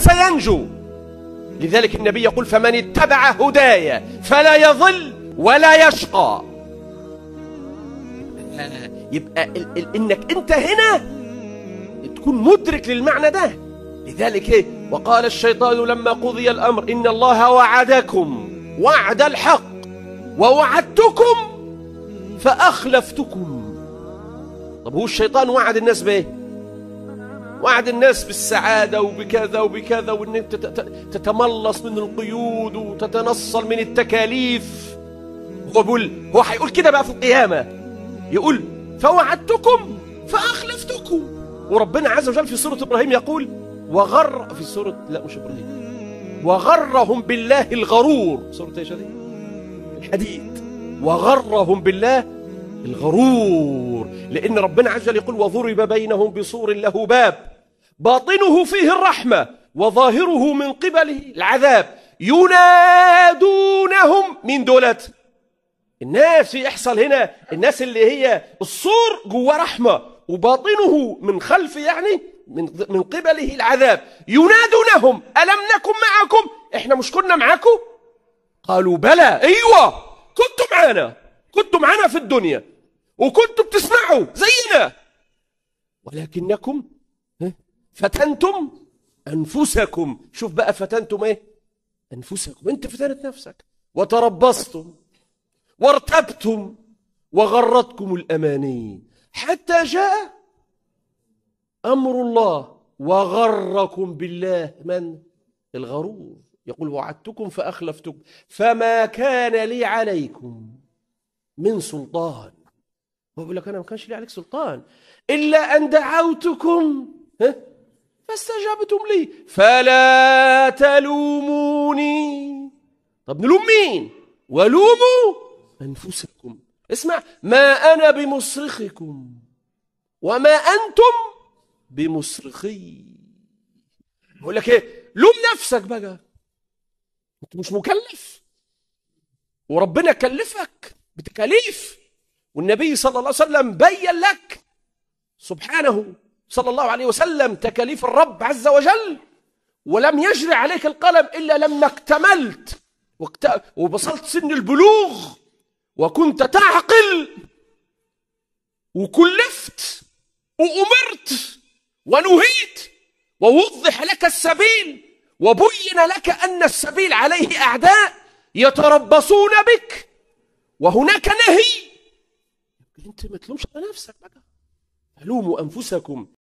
سينجو. لذلك النبي يقول فمن اتبع هداي فلا يضل ولا يشقى. يبقى انك انت هنا تكون مدرك للمعنى ده. لذلك وقال الشيطان لما قضي الأمر إن الله وعدكم وعد الحق ووعدتكم فأخلفتكم. طب هو الشيطان وعد الناس بايه؟ وعد الناس بالسعادة وبكذا وبكذا، وان انت تتملص من القيود وتتنصل من التكاليف. هو هيقول كده بقى في القيامة، يقول فوعدتكم فأخلفتكم. وربنا عز وجل في سورة إبراهيم يقول في سورة مش إبراهيم، وغرهم بالله الغرور. سورة ايش هذه؟ الحديد. وغرهم بالله الغرور، لأن ربنا عز وجل يقول وضرب بينهم بسور له باب باطنه فيه الرحمة وظاهره من قبله العذاب ينادونهم. من دولت الناس يحصل هنا، الناس اللي هي الصور جوا رحمة وباطنه من خلف يعني من قبله العذاب. ينادونهم ألم نكن معكم؟ احنا مش كنا معاكم؟ قالوا بلى، ايوه كنتم معنا في الدنيا وكنتم بتسمعوا زينا، ولكنكم فتنتم أنفسكم. شوف بقى فتنتم ايه؟ أنفسكم. انت فتنت نفسك وتربصتم وارتبتم وغرتكم الأماني حتى جاء أمر الله وغركم بالله من الغرور. يقول وعدتكم فأخلفتكم فما كان لي عليكم من سلطان. هو بيقول لك أنا ما كانش لي عليك سلطان إلا أن دعوتكم فاستجبتم لي فلا تلوموني. طب نلوم مين؟ ولوموا أنفسكم. اسمع، ما أنا بمصرخكم وما أنتم بمصرخي. بقول لك ايه؟ لوم نفسك بقى، انت مش مكلف وربنا كلفك بتكاليف، والنبي صلى الله عليه وسلم بين لك سبحانه صلى الله عليه وسلم تكاليف الرب عز وجل، ولم يجري عليك القلم إلا لما اكتملت وبصلت سن البلوغ وكنت تعقل وكلفت وأمرت ونهيت ووضح لك السبيل وبين لك أن السبيل عليه أعداء يتربصون بك وهناك نهي. انت ما تلومش على نفسك بقى، لوموا أنفسكم.